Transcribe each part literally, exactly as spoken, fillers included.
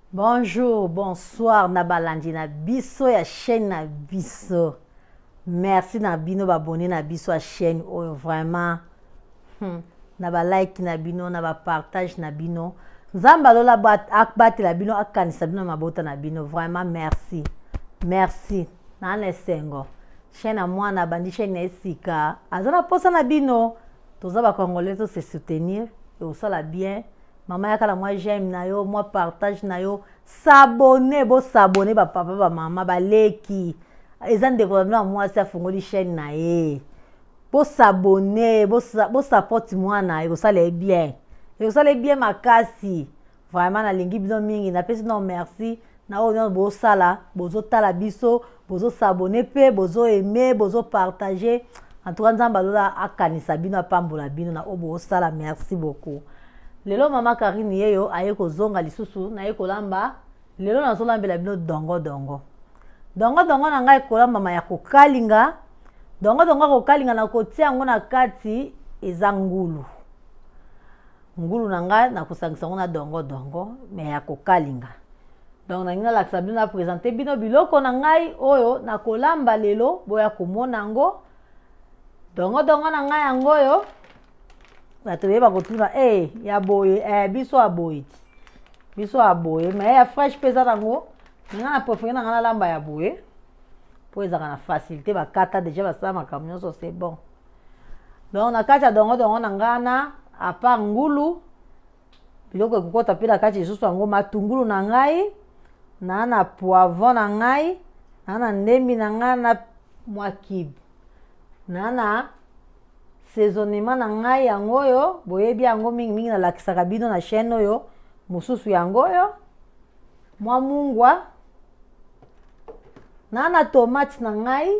Bonjour, bonsoir, Nabalandi na biso ya chaîne na biso. Merci na bino abonné na biso ya chaîne oyo vraiment. Hmm. Na ba like na bino, na ba partage na bino. Nzamba lola bat akbati la bino akanisa bino mabota na bino. Vraiment merci. Merci. Na lesengo. Chaîne à moi na bandi chaîne na esika. Azana posa na bino. Toza ba congolais to se soutenir et au sala bien. Maman yakala moi j'aime na yo, moi partage na yo, s'abonner, bo s'abonner ba papa ba maman ba leki. Ezan de ko na moi ça fongoli chaîne na ye. Bo s'abonner, bo bo support moi na yo, ça les bien. Et ça les bien makasi. Vraiment na lingi bino mingi na pesi non merci. Na o bo sala, bozo tala biso, bozo s'abonner pe, bozo aimer, bozo partager. En tout cas nzamba lola akanisa bino apambola bino na obo sala, merci beaucoup. Lelo mama Karine yeyo aye kozonga lisusu na ye kolamba lelo na zolambela bino dongo dongo dongo dongo na ngai kolamba mama ya kokalinga dongo dongo kokalinga na kotia yango na kati eza ngulu ngulu na ngai na kosangisa ngo na dongo dongo me ya kokalinga donc na ngina lakisa bino na présenter bino biloko na ngai oyo na kolamba lelo boya komona ngo dongo dongo na ngai yango yo bato beba kotuna eh ya boye eh biso aboye biso aboye mais ya fresh pesa nango nga na préféré na ngana lamba ya boye po ezaka na facilité bakata déjà basala makamyo so c'est bon donc na kati ya dongo dongo na ngana à part ngulu biloko ekokota pe na kati lisusu yango matungulu na ngai na na poivron na ngai na na ndembi na ngai na mwa kibe na na saisonnement na ngai yango yo boyebi yango mingi mingi na lakisaka bino na chaîne oyo mususu yango yo mwa mungwa na na tomate na ngai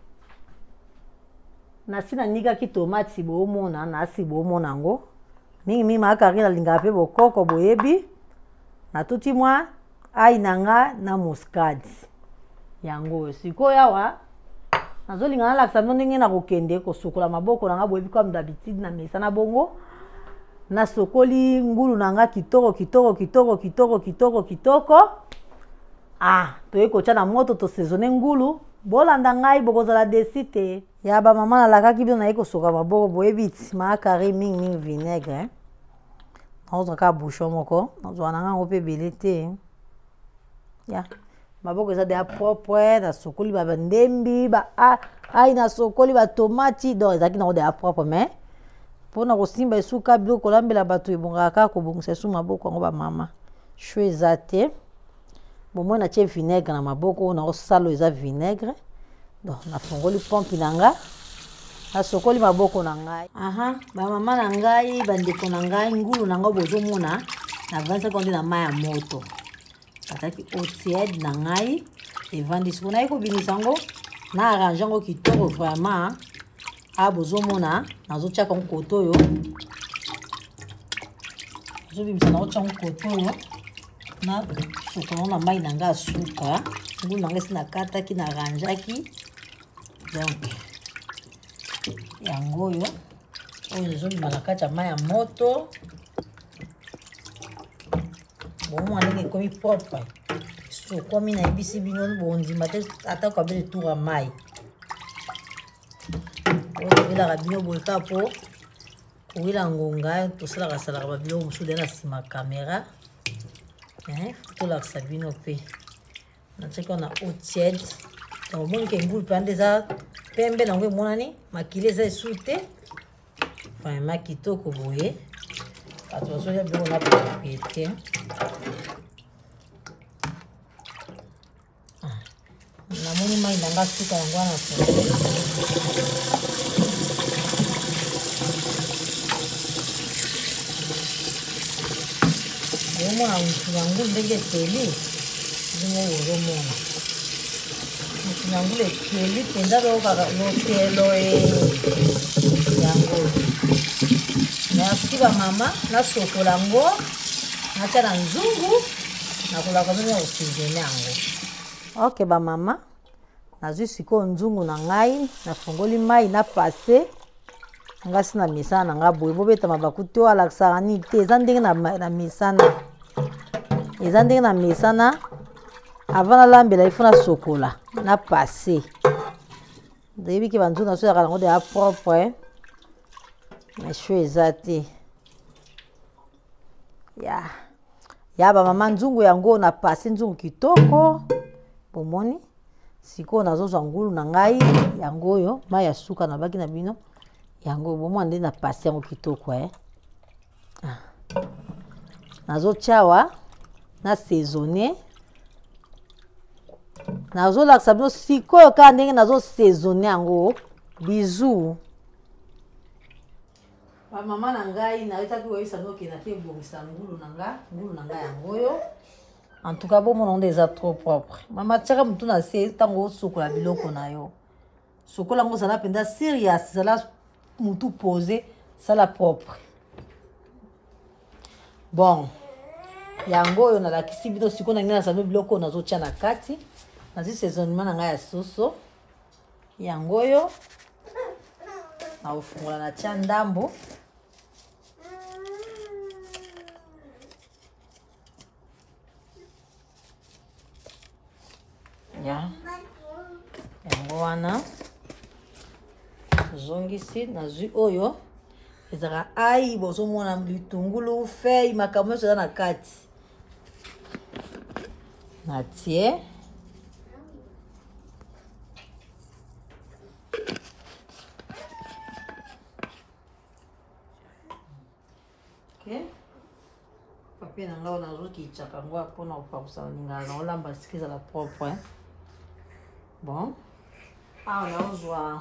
na sina nika ki tomate bomona na si bomona ngo mingi mingi makari na linga pe bokoko boyebi na tuti mwa ai na nga na muscade yango sikoyo awa nazolinga nalakisa bino ndenge na kokende kosukola maboko na nga boyebi comme d'habitude na mesa na bongo nasokoli ngulu na nga kitoko kitoko kitoko kitoko kitoko kitoko ah toye kotia na moto tosaisonne ngulu bolanda ngai bokozala desi te ya bamama nalakaki bino naye kosoka maboko boyebi ti makari mingi mingi vinaigre naozwaka bouchon moko nazwa na ngango mpe ebele te ya maboko eza deya propre na sokoli ba ndembi ba ai na sokoli ba tomati donc ezalaki nango deya propre mais mpona kosimba esuka biloko kolambela bato ebongaka kaka kobongisa esu maboko yango bamama sho eza te bomoi natie vinaigre na maboko na osalo eza vinaigre donc nafongoli pompi na nga nasokoli maboko na ngai aha bamama na ngai bandeko na ngai ngulu na ngai bozomona na vingt secondes na mai ya moto ataki eau tiède na ngai evandisi mpona ye kobimisa yango na arrange yango kitoko vraiment a bozomona nazotiaka ngo koto oyo nazobimisa na otia ngo koto oyo na sokolango na mai na ngai asuka ngulu na ngai esi nakataki na arrangeaki donc yango oyo oyo ezobima na kati ya mai ya moto bomwa ndenge ekomi propre sokomi nayebisi bino bondima te atako abele tour ya mai oyo ebelaka bino boye kaka mpo kowila ngonga tosalaka salaka babiloko mosusu de na nsima kamera tolakisa bino mpe natiaki wana eau tiède donc omonike ngulu mpe ande eza pembe nango emonani makili eza esu te vraiment kitoko boye bato bazolia biloko na propriété namoni mai nanga suka yango wana omona mutu na ngulu ndenge eteli ndenge ozomona mutu na ngulu eteli mpenza lokaka lotelo yango merci bamama nasokola yango natia na nzungu nakolaka ndenge ya kocuisine yango ok bamama nazwi sikoyo nzungu na ngai nafongoli mai na pase ngasi na misana na nga boye bobeta mabaku te oyo alakisaka nini te eza ndenge na misana eza ndenge na mesana avant nalambela il faut na sokola na passe deyebi ke banzungu na so yaka yango deya propre mais cho eza te ya ya bamama nzungu yango na passe nzungu kitoko bomoni sikoyo nazozwa ngulu na ngai yango oyo mai ya suka na baki na bino yango bomona nde na passe yango kitoko eh. ah. nazotiawa na saisonnier nazolakisa bino sikoyo kaka ndenge nazosaisonnier yango bizu bamama na ngai nayetaki koyebisa bino okenda mpe ebongisa ngulu na nga ngulu na ngai yango oyo en tout cas bomona ngo nde eza trop propre mama tiaka motu na se ntango osokola biloko na yo sokola yango ozala mpenza serious ezala motu pose sala propre bon yango oyo nalakisi bino sikoyo na ngai nasala biloko oyo nazotia na kati nazi saisonnement na ngai ya soso yango oyo naofungola na tia ndambo ya yango wana zongisi nazwi oyo ezalaka ai bozomona bitungulu fei makambo nyonso eza na kati natie papier na ngai nazokitshaka yango mpona kopakusa lingala na olamba sika ezala propre bon awa naozwa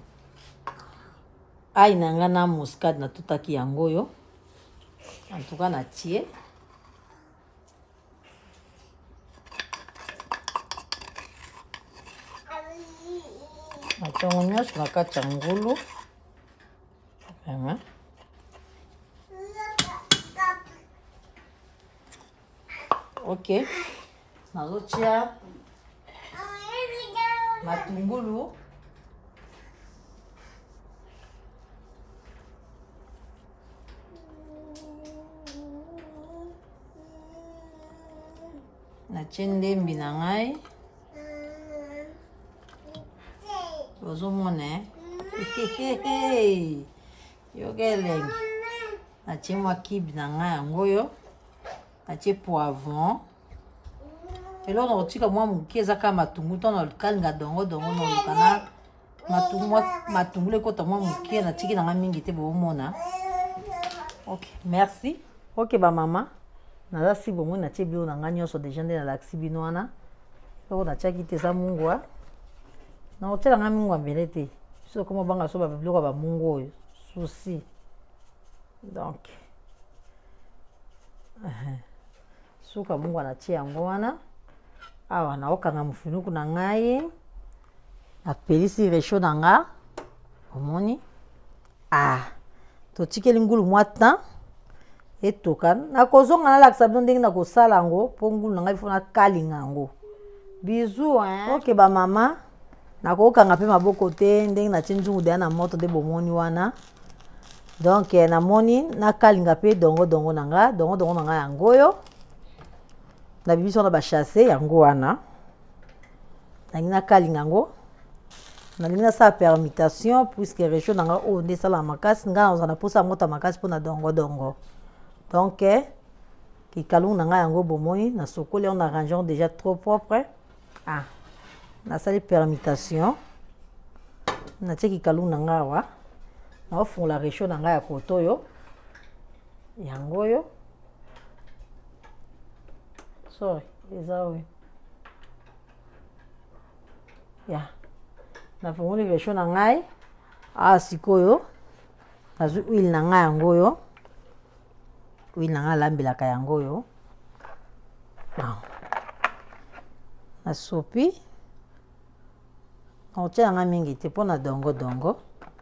ai na ngai na muscade natutaki yango oyo en tout cas natie natongo nyonso na kati ya ngulu ok nazotia matungulu natie ndembi na ngai ozomona yoka elengi natie mwa kibi na ngai yango oyo natie poivron eloko na kotika mwa moke eza kaka matungulu to na kalinga dongo dongo na oluka na matungulu ekota mwa moke natiki na ngai mingi te boomona ok merci ok bamama naza si bomoi natie biloko na ngai nyonso deja nde nalakisi bino wana eloko natiaki te eza mungwa na kotiela ngai mungwa mbele te biso koma banga so babiloko ya bamungu oyo susi donc suka mungu natie yango wana awa naokanga mofinuku na ngai napelisi resho na nga omoni ah totikeli ngulu mwa temps etoka nakozonga nalakisa bino ndenge nakosala yango mpo ngulu na ngai fo nakalinga yango bizu ok bamama nakokanga mpe maboko te ndenge natie nzungu deya na moto nde bomoni wana donc namoni nakalinga mpe dongo dongo na nga dongo dongo na nga yango oyo nabibi so na bachasse yango wana nalingi nakalinga yango nalingi nasala permutation puisque région na nga oyo nde esala makasi ngai nazala na mposa yango ta makasi mpona dongo dongo donc kikalungu na ngai yango bomoni nasokoli yango na range yango déjà trop propre ah nasali permutation natie kikalungu na ngai awa naofungola région na ngai ya koto oyo yango oyo sorry eza oyo ya nafungoli région na ngai awa sikoyo nazwi huile na ngai yango oyo huile na ngai alambelaka yango oyo nasopi nakotia na ngai mingi te mpona dongo dongo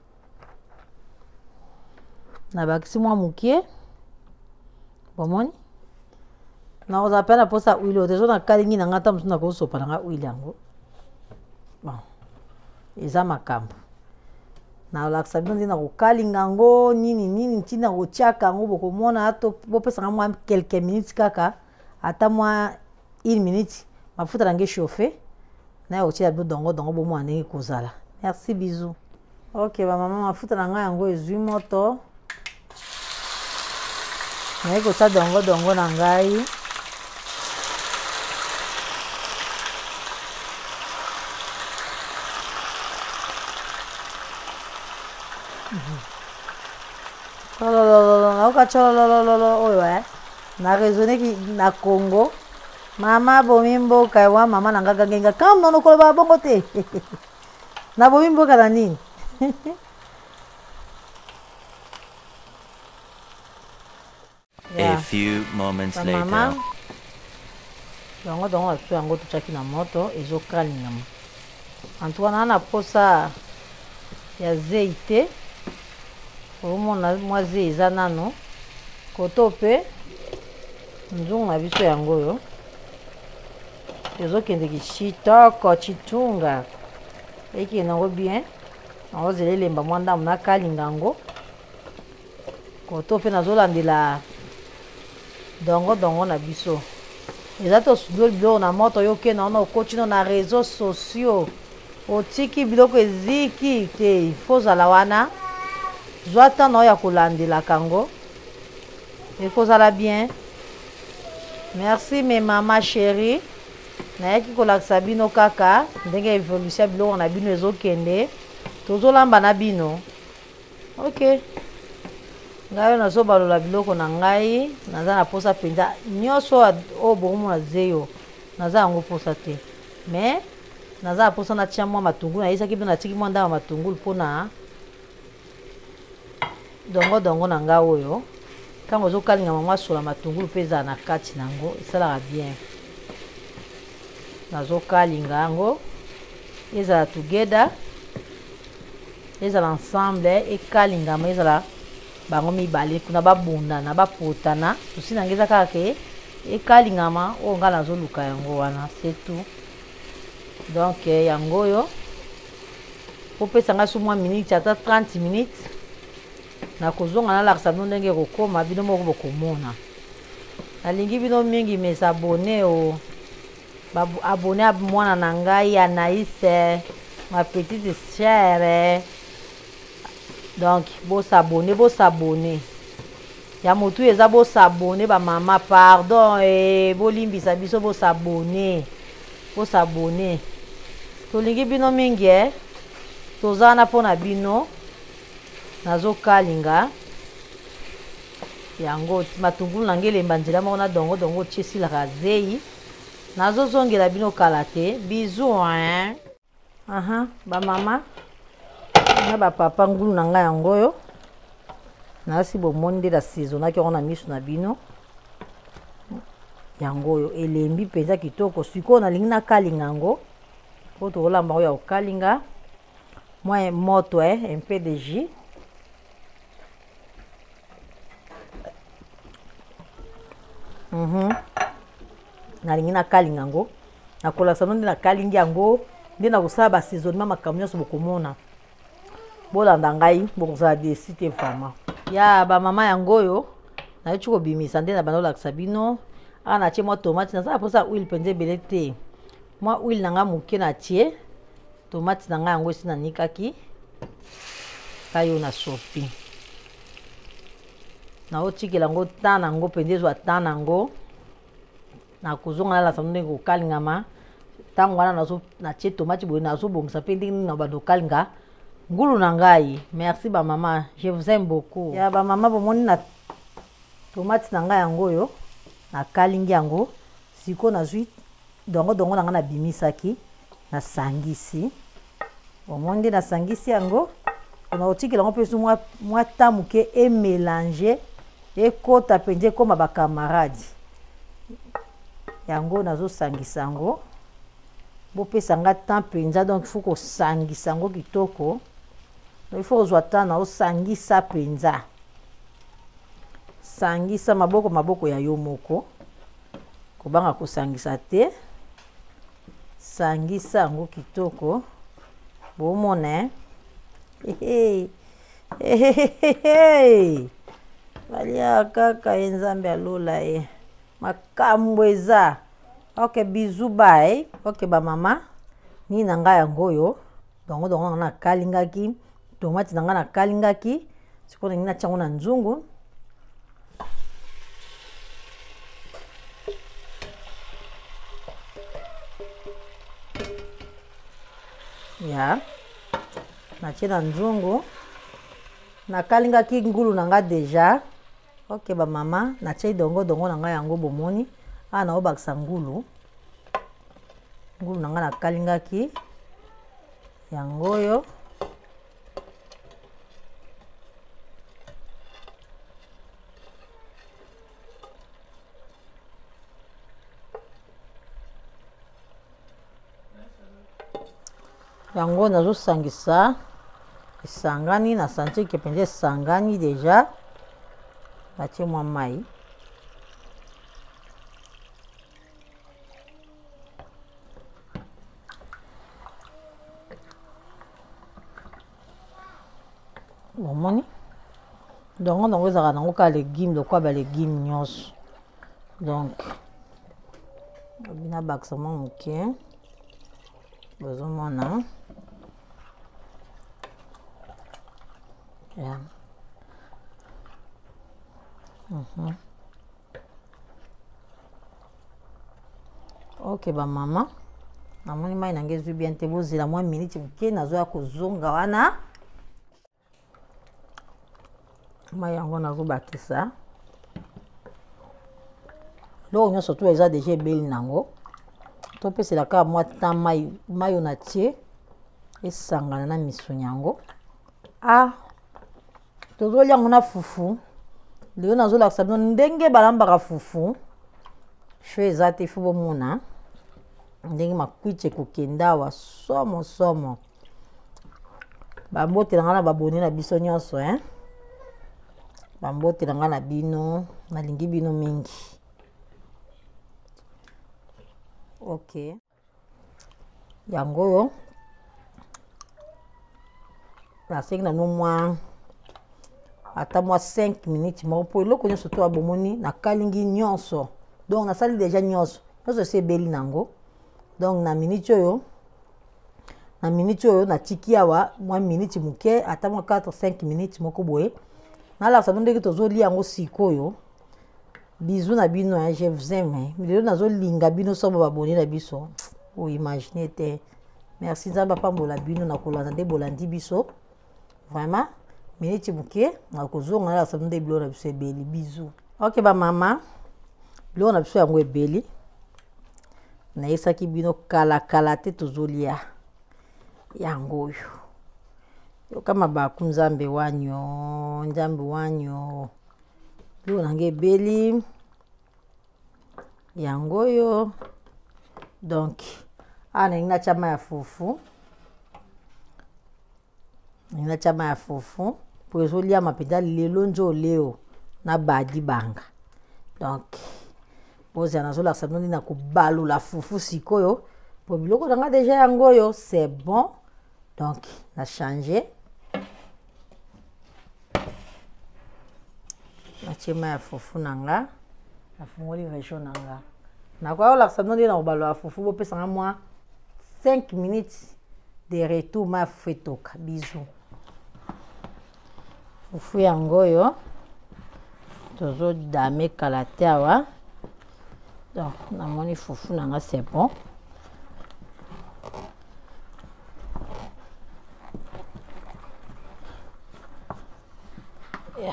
nabakisi mwa mokie bomoni nakozala mpe na mposa huile oyo tezo nakalingi na ngai ta mosu nakosopa na ngai huile yango bon eza makambo nalakisa bino nde nakokalinga yango nini nini ntina kotiaka yango bokomona to bopesanga mwa quelques minutes kaka ata moi une minute mafuta nange chauffer na otia bi dongo dongo bo mwana ndenge kozala. Merci, bisous. Ok, ba maman mafuta nanga yango ezwi moto. Na ko sa dongo dongo na ngai. Oyo eh na raisonné ki na Congo mama bomi mboka wa mama nanga gangenga kam nono ko ba bongo te na bomi mboka na nini. A few moments later. Mama dongo dongo tu yango tuchaki na moto ezokalingama antoine na posa ya zeite omona mwaze eza nano koto pe nzungu na biso yango yo ezokende kitoko chitunga ekende yango bien naozela elemba mwa ndamu nakalinga yango koto pe nazolandela dongo dongo na biso eza tosudoli biloko na moto yo okende wana okotino na réseaux sociaux otiki biloko eziki te fozala wana zwa ntango ya kolandelaka yango ekozala bien. Merci mes mama chérie nayaki kolakisa bino kaka ndenge evolution ya biloko na bino ezokende tozolamba na bino. Ok ngai nazobalola biloko na ngai naza na posa mpenza nyonso oyo bokomona zeyo naza yango posa te mais naza na posa natia mwa matungulu nayesaki bino natiki mwa ndama matungulu mpona dongo dongo na ngai oyo ntango ozokalingama mwa sola matungulu mpe ezala na kati nango esalaka bien. Nazokalinga yango ezala together ezala ensemble ekalingama ezala bango mibale kuna babundana bapotana tosi nange eza kaka ke ekalingama oyo ngai nazoluka yango wana c'est tout. Donc yango oyo opesa ngai so mwa minute ata trente minutes nakozonga nalakisa bino ndenge kokoma bino moko bokomona. Nalingi bino mingi mes abone o abone a mwana na ngai Anaïs ma petite sœur. Donc bo s'abonner bo s'abonner ya motu eza bo s'abonner ba mama pardon et bo limbisa biso bo s'abonner bo s'abonner tolingi bino mingi eh tozana pona bino nazokalinga yango matungulu nange elemba nzela moko na dongo dongo tie esilaka zei nazozongela bino kala te. Bisous hein. Aha bamama na bapapa ngulu na ngai yango oyo nasi bomoni nde nasezonaki yango na miso na bino yango oyo elembi mpenza kitoko sikoyo nalingi nakalinga yango po tokolamba oyo ya kokalinga mwa moto eh un peu de jus mhm nalingi nakalinga yango nakolakisa no nde nakalingi yango nde nakosala basaisonnement makambo nyonso bokomona bolanda ngai bokozala desi te vraiment ya bamama yango oyo nayoti kobimisa nde na bando olakisa bino awa natie mwa tomate nazala mposa huile mpenza ebele te mwa huile na ngai moke natie tomate na ngai yango esi nanikaki kayo na sopi naotikela yango tan nango mpenza ezwa tan nango nakozonga nalakisa ndenge kokalingama ntango wana natie tomate boye nazobongisa mpe ndenge nini na bando okalinga ngulu na ngai. Merci ba mama, je vous aime beaucoup. Ya ba mama bomoni na tomate na ngai yango oyo na kalingi yango siko nazwi dongo dongo na ngai na bimisaki na sangisi bomoni na sangisi yango na otikela ngo pesu mwa mwa tamuke e mélanger e kota penje koma ba camarades yango nazo sangisa yango bopesa nga temps penza donc il faut ko sangisa yango kitoko. Il faut ozwa tana osangisa penza sangisa maboko maboko ya yo moko kobanga kosangisa te sangisa yango kitoko bomona eh eh balia kaka enzambe alola e makambo eza. Ok, bisous, bye. Ok, ba mama. Ni nanga yango yo. Dongo dongo na kalingaki. Tomate nanga na kalingaki. Siko na chango na nzungu. Ya. Na chena nzungu. Na kalingaki ngulu nanga deja. Ok, ba mama. Na chei dongo dongo nanga yango bomoni. Ah, na obakisa ngulu. Ngulu nanga na kalingaki. Yango yo. Yango nazo sangisa. Isangani na santi ke penje sangani deja. Batie mwa mai. Bomoni. Donc on a zaka nango ka légumes de quoi ba légumes nyos. Donc bina baksa mo muke. Bozomona. Yeah. Mm-hmm. Ok, ba mama. Namoni mai nangezu bien te bozela mwa minute muke nazo ya kozonga wana. Mai yango nazo bakisa. Lo nyo surtout eza déjà belle nango. To pese la ka mwa ta mai mai na tie. Esangana na miso nyango. Ah. Tozo liango na fufu. Leo nazo lakisa bino ndenge balambaka fufu. Shwe eza te fu bomona. Ndenge makuiche kokenda wa somo somo. Bambote nanga na baboni na biso nyonso, hein. Bambote nanga na bino, nalingi bino mingi. Ok. Yango yo. La seng na no mwa ata mwa cinq minutes mo po eloko nyonso to abomoni na kalingi nyonso. Donc na sali déjà nyonso. Nyonso se beli nango. Donc na minute oyo na minute oyo na tiki awa mwa minute muke ata mwa quatre cinq minutes moko boye. Na la sa ndenge tozo li yango sikoyo. Bisous na bino, hein, je vous aime. Milelo nazo linga bino sobo baboni na biso. Oh, imaginez te. Merci Nzamba pambola bino na kolanda nde bolandi biso. Vraiment, minute muke na kozonga na sa ndenge bilo na biso ebeli. Bisous. Ok ba mama. Bilo na biso yango ebeli. Na esaki bino kala kala te tozolia. Yango yo. Yo kama baku Nzambe wanyo, Nzambe wanyo. Bilo nange beli. Yango yo. Donc, ana ina chama ya fufu. Ina chama ya fufu. Po ezolia mapenda lelo njo leo na badi banga. Donc, bozi anazola sabino na kubalu la fufu sikoyo. Po biloko nanga déjà yango yo, c'est bon. Donc, na changer. Na chema ya fufu nanga. Na fungoli région nanga. Na kwa la sabino na kubalu la fufu bo pesa moi cinq minutes de retour ma fetoka. Bisous. Fufu yango yo. Tozo dame kalate awa. Donc, na moni fufu nanga c'est bon. Yeah.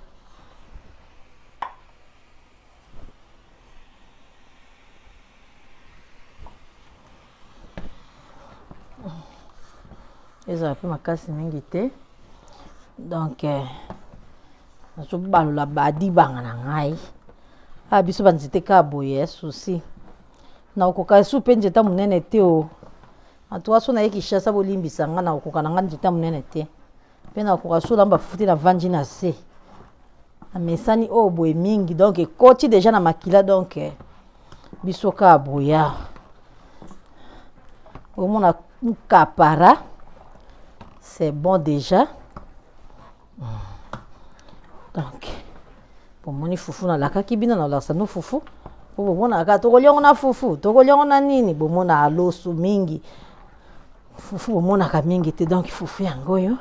Eza pe makasi mingi te. Donc, eh, nazo balola badi banga na ngai. Ah, biso banzite ka boye souci. Na okoka soupe njeta munene te o. Antoa so na yeki shasa bolimbisa nga na okoka na nga njeta munene te. Pe na okoka so lamba futi na vanji na se. Na mesani o boye mingi donc ekoti déjà na makila donc biso ka boya. Au mona kapara. C'est bon déjà. Donc, pour moni fufu na laka kibina na la sanu fufu. po bomona ka tokoliongo na fufu tokoliongo na nini bomona aloso mingi fufu bomona ka mingi te donc fufu yango yo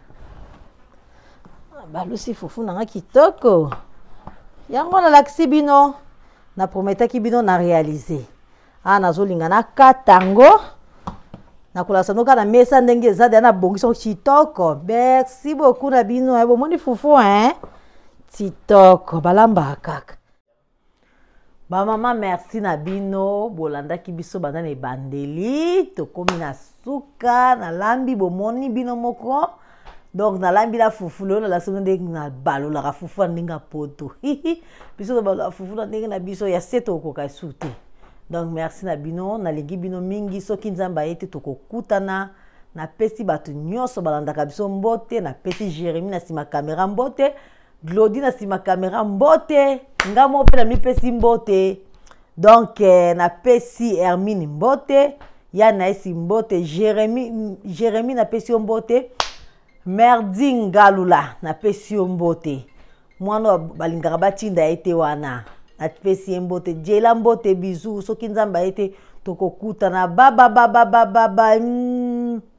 balusi fufu nanga kitoko yango na lakisi bino na prometaki bino na réaliser ah nazolinga na katango na kolasa noka na mesa ndenge za na bongiso kitoko merci beaucoup na bino e bomoni fufu hein kitoko balamba kaka ba mama merci na bino bolandaki biso banda na ebandeli tokomi na suka na lambi bomoni bino moko donc na lambi la fufu lo na la seconde ndenge na balo la fufu ndinga poto biso na balo fufu na ndenge na biso ya seto okoka sute donc merci na bino na lengi bino mingi soki nzamba ete tokokutana na pesi batu nyonso balandaka biso mbote na pesi Jérémy na sima kamera mbote Glody na sima kamera mbote ngamo pe na mi pesi mbote donc eh, na pesi Hermine mbote ya na esi mbote Jérémy Jérémy na pesi mbote Merdi Ngalula na pesi mbote mwana balingaka batinda ete wana na pesi mbote jela mbote bizu soki nzamba ete tokokutana baba baba baba baba mm.